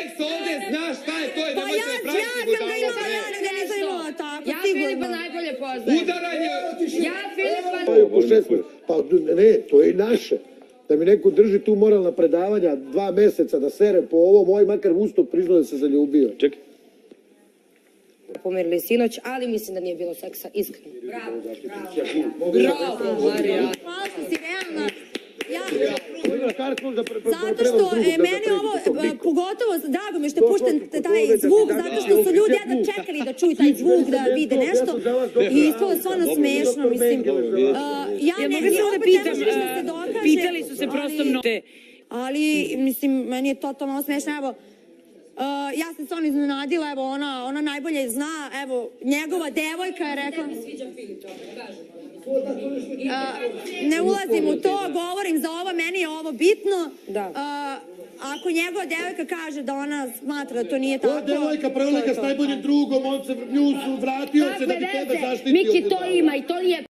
Seks ovde znaš šta je, to je, Pa nemojte ja praviti znam da budalo. imala, ja nego nisam imala tako, Ja sigurno. Filipa najbolje poznajem. Udaranje! Ja Filipa... Po 6 pa ne, to je i naše. Da mi neko drži tu moralna predavanja 2 meseca da sere po ovo, moj makar usto priznao da se zaljubio. Čekaj. Pomerili sinoć, ali mislim da nije bilo seksa, iskreno. Bravo, Marija. Hvala što si realna. Zato što meni ovo, pogotovo drago mi što je pušten taj zvuk, zato što su ljudi jedno čekali da čuju taj zvuk, da vide nešto i ispalo stvarno smešno, mislim. Ja ne opet ne možeš da se dokaže. Pitali su se prosto mnote. Ali, mislim, meni je totalno smešno, evo, ja sam se on iznenadila, evo, ona najbolje zna, evo, njegova devojka je rekla... Ne ulazim u to, govorim za ovo, meni je ovo bitno. Ako njegova devojka kaže da ona smatra da to nije tako... Ova devojka prelika s najboljim drugom, on se nju vratio se da bi tebe zaštitio. Miki, to ima i to nije...